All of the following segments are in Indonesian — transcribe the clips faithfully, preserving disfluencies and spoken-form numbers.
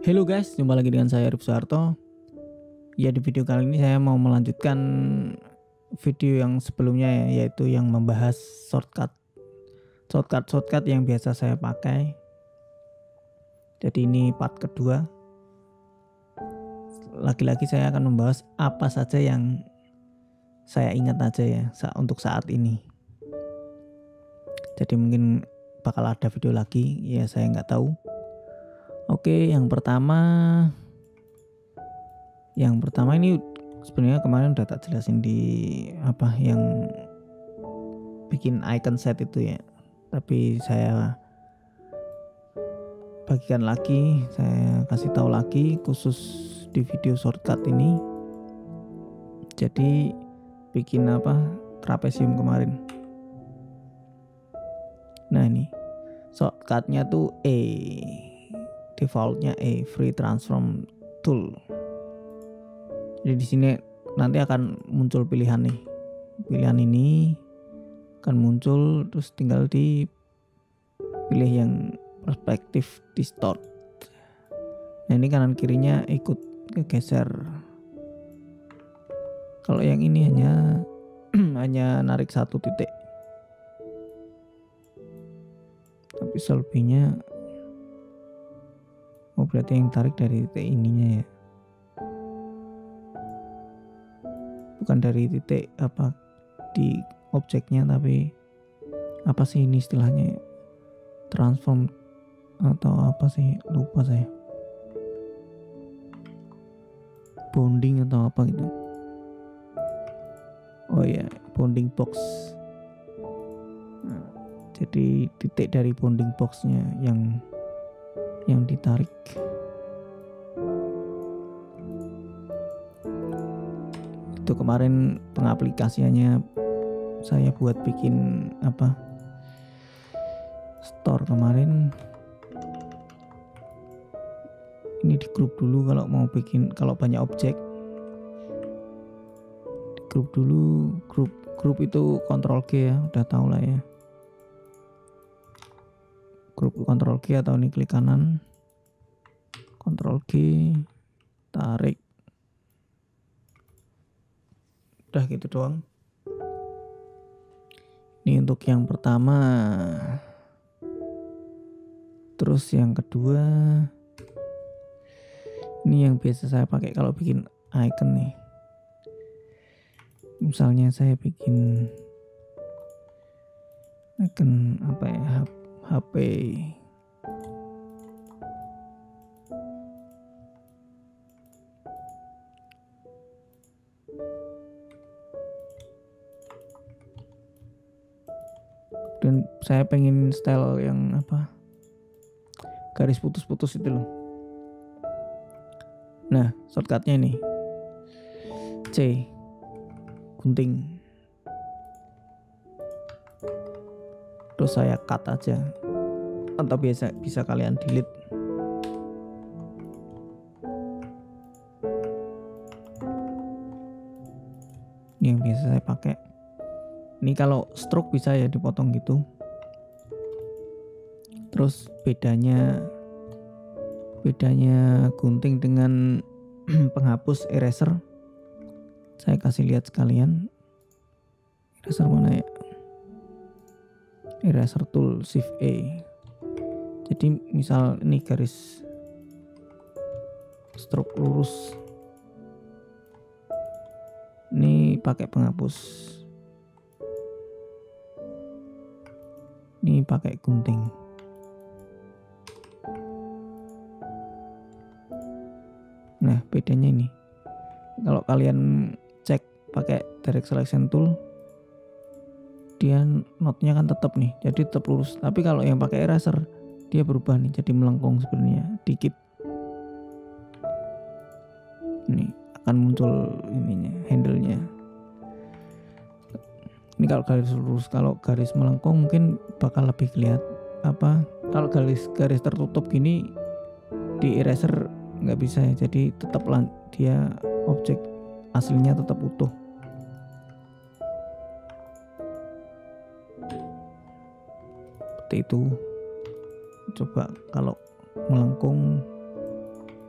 Halo guys, jumpa lagi dengan saya Arif Soeharto. Ya, di video kali ini saya mau melanjutkan video yang sebelumnya ya, yaitu yang membahas shortcut shortcut shortcut yang biasa saya pakai. Jadi ini part kedua. Lagi-lagi saya akan membahas apa saja yang saya ingat aja ya untuk saat ini. Jadi mungkin bakal ada video lagi, ya saya nggak tahu. Oke, yang pertama yang pertama ini sebenarnya kemarin udah tak jelasin di apa yang bikin icon set itu ya, tapi saya bagikan lagi, saya kasih tahu lagi khusus di video shortcut ini. Jadi bikin apa trapesium kemarin. Nah ini shortcutnya tuh E, defaultnya E, free transform tool. Jadi di sini nanti akan muncul pilihan nih, pilihan ini akan muncul, terus tinggal dipilih yang perspektif distort. Nah ini kanan kirinya ikut kegeser. Kalau yang ini hanya hanya narik satu titik, tapi selebihnya oh berarti yang tarik dari titik ininya ya, bukan dari titik apa di objeknya, tapi apa sih ini istilahnya, transform atau apa sih, lupa saya, bonding atau apa gitu. Oh ya, bonding box. Nah, jadi titik dari bonding boxnya yang yang ditarik. Itu kemarin pengaplikasiannya saya buat bikin apa store kemarin. Ini di grup dulu kalau mau bikin, kalau banyak objek di grup dulu. Grup grup itu kontrol G ya, udah tahu lah ya. Grup kontrol G atau ini klik kanan, kontrol G, tarik. Udah gitu doang. Ini untuk yang pertama. Terus yang kedua, ini yang biasa saya pakai kalau bikin icon nih. Misalnya saya bikin icon apa ya, H P. Dan saya pengen style yang apa, garis putus-putus itu loh. Nah shortcutnya ini C, gunting, terus saya cut aja, atau biasa bisa kalian delete. Ini yang biasa saya pakai. Ini kalau stroke bisa ya dipotong gitu. Terus bedanya bedanya gunting dengan penghapus eraser, saya kasih lihat sekalian. Eraser mana ya? Eraser tool shift E. Jadi misal ini garis stroke lurus, ini pakai penghapus, ini pakai gunting. Nah bedanya ini, kalau kalian cek pakai direct selection tool, dia notnya kan tetap nih, jadi tetap lurus. Tapi kalau yang pakai eraser, dia berubah nih, jadi melengkung sebenarnya dikit. Ini akan muncul ininya, handle-nya. Ini kalau garis lurus, kalau garis melengkung mungkin bakal lebih kelihatan apa. Kalau garis garis tertutup gini di eraser nggak bisa ya, jadi tetap dia objek aslinya tetap utuh. Seperti itu. Coba kalau melengkung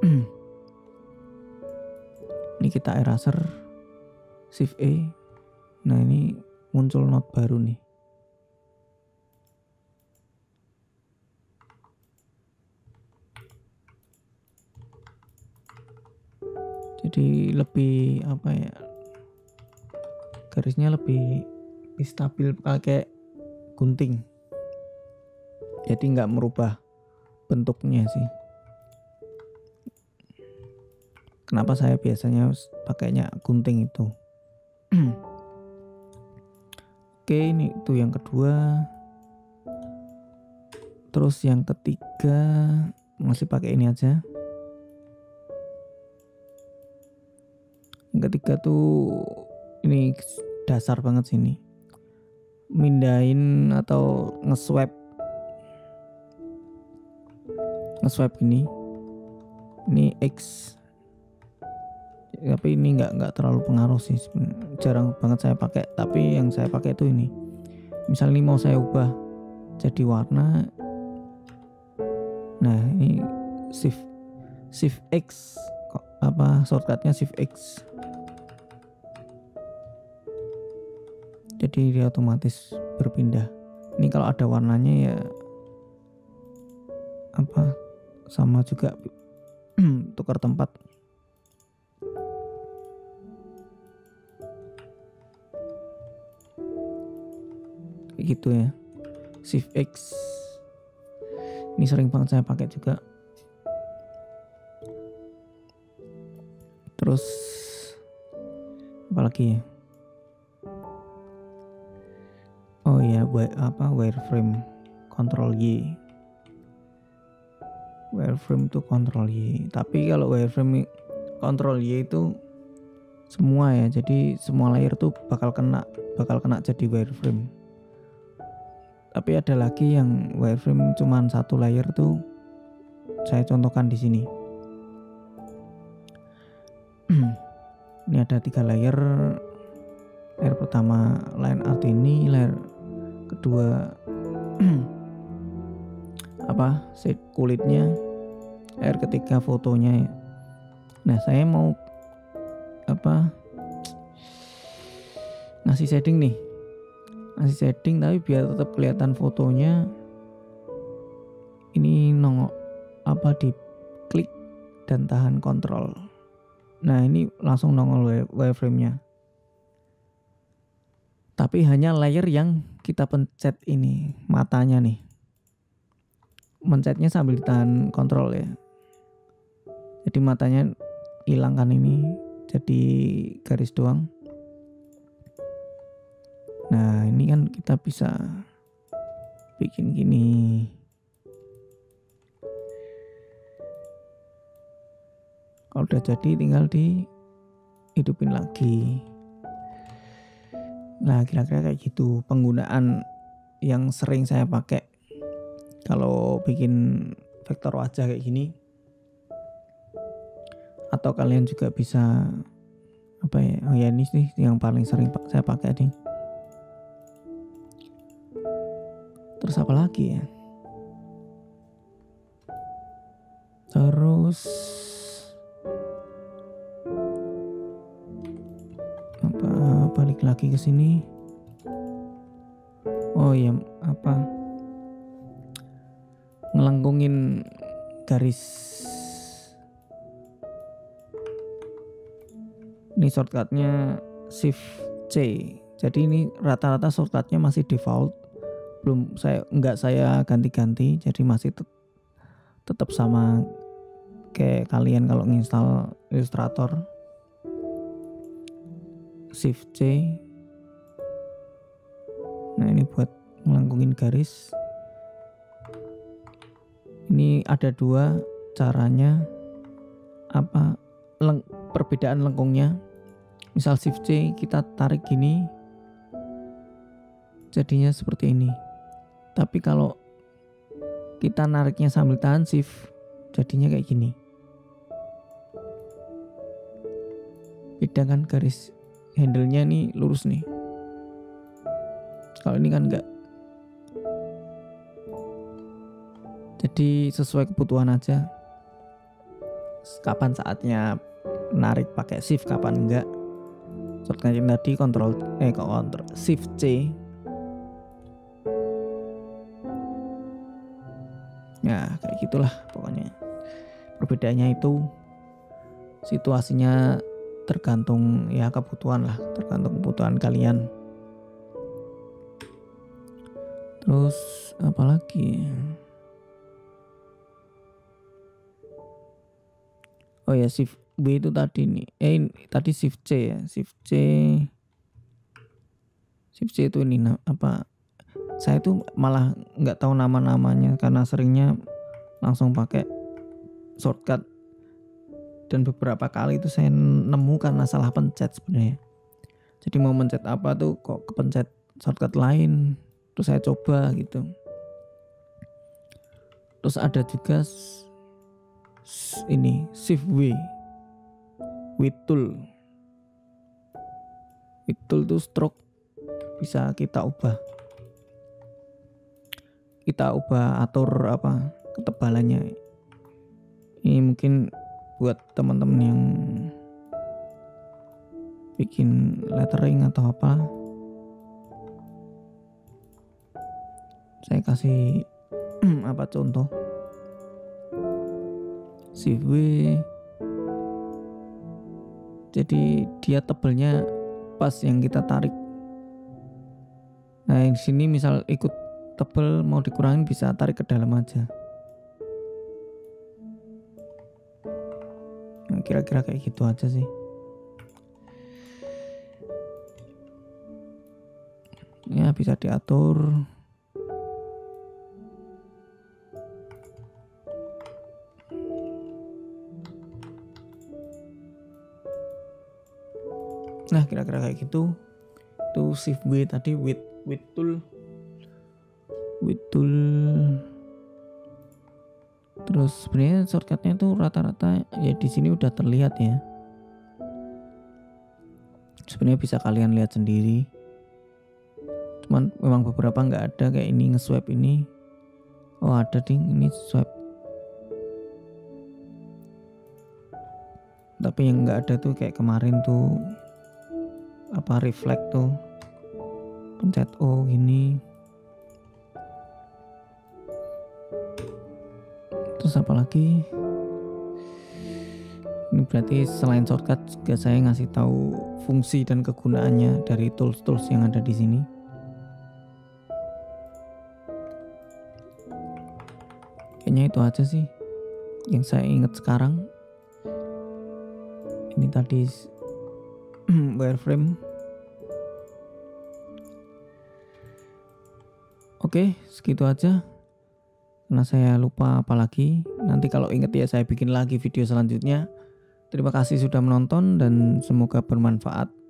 Ini kita eraser, shift E. Nah ini muncul note baru nih. Jadi lebih apa ya, garisnya lebih, lebih stabil kayak gunting. Jadi nggak merubah bentuknya sih. Kenapa saya biasanya pakainya gunting itu. Oke, ini itu yang kedua. Terus yang ketiga masih pakai ini aja. Yang ketiga tuh ini dasar banget sini. Mindahin atau nge-swipe nge-swipe gini. Ini X. Tapi ini nggak nggak terlalu pengaruh sih, jarang banget saya pakai. Tapi yang saya pakai itu ini. Misal ini mau saya ubah jadi warna. Nah ini shift shift X, apa shortcutnya shift X. Jadi dia otomatis berpindah. Ini kalau ada warnanya ya apa sama juga tukar tempat. Kayak gitu ya. Shift X. Ini sering banget saya pakai juga. Terus apa lagi ya? Oh iya, apa wireframe control Y. Wireframe itu control Y. Tapi kalau wireframe control Y itu semua ya. Jadi semua layer tuh bakal kena bakal kena jadi wireframe. Tapi ada lagi yang wireframe cuman satu layer tuh. Saya contohkan di sini. Ini ada tiga layer. Layer pertama line art ini, layer kedua apa shade kulitnya, layer ketiga fotonya. Nah saya mau apa ngasih shading nih, ngasih shading tapi biar tetap kelihatan fotonya. Ini nongol apa di klik dan tahan kontrol. Nah ini langsung nongol wireframe-nya. Tapi hanya layer yang kita pencet ini, matanya nih. Mencetnya sambil ditahan kontrol ya. Jadi matanya hilangkan ini, jadi garis doang. Nah ini kan kita bisa bikin gini. Kalau udah jadi tinggal dihidupin lagi. Nah kira-kira kayak gitu penggunaan yang sering saya pakai kalau bikin vektor wajah kayak gini. Atau kalian juga bisa apa ya, oh ya ini sih yang paling sering saya pakai nih. Terus apa lagi ya? Terus apa, balik lagi ke sini. Oh ya, apa ngelengkungin garis. Ini shortcutnya shift C. Jadi ini rata-rata shortcutnya masih default, belum saya nggak saya ganti-ganti. Jadi masih tet- tetap sama kayak kalian kalau nginstal Illustrator. Shift C. Nah ini buat ngelengkungin garis. Ini ada dua caranya, apa leng, perbedaan lengkungnya. Misal shift C kita tarik gini, jadinya seperti ini. Tapi kalau kita nariknya sambil tahan shift, jadinya kayak gini. Beda kan garis handle-nya nih lurus nih. Kalau ini kan enggak. Jadi sesuai kebutuhan aja. kapan saatnya narik pakai shift, kapan enggak. Shortcut yang tadi kontrol eh kontrol shift C. Ya kayak gitulah pokoknya. Perbedaannya itu situasinya tergantung ya kebutuhan lah, tergantung kebutuhan kalian. Terus apalagi? Oh ya, shift B itu tadi nih. Eh tadi shift C ya, shift C. Shift C itu ini apa? Saya tuh malah nggak tahu nama-namanya karena seringnya langsung pakai shortcut, dan beberapa kali itu saya nemu karena salah pencet sebenarnya. Jadi mau mencet apa tuh kok kepencet shortcut lain, terus saya coba gitu. Terus ada juga ini shift W, with tool. With tool tuh stroke bisa kita ubah. Kita ubah atur apa ketebalannya. Ini mungkin buat teman-teman yang bikin lettering atau apa. Saya kasih apa contoh. Shift W. Jadi dia tebelnya pas yang kita tarik. Nah, yang di sini misal ikut tebel mau dikurangin bisa tarik ke dalam aja. Nah, kira-kira kayak gitu aja sih. Ya bisa diatur. Nah kira-kira kayak gitu. Itu shift W tadi with with tool. With tool. Terus sebenarnya shortcutnya tuh rata-rata ya di sini udah terlihat ya. Sebenarnya bisa kalian lihat sendiri. Cuman memang beberapa nggak ada kayak ini nge-swipe ini. Oh ada ding ini swipe. Tapi yang nggak ada tuh kayak kemarin tuh apa reflect tuh. Pencet O gini. Terus apa lagi? Ini berarti selain shortcut juga saya ngasih tahu fungsi dan kegunaannya dari tools-tools yang ada di sini. Kayaknya itu aja sih yang saya ingat sekarang. Ini tadi wireframe. Oke, segitu aja. Karena saya lupa apa lagi. Nanti kalau inget ya saya bikin lagi video selanjutnya. Terima kasih sudah menonton dan semoga bermanfaat.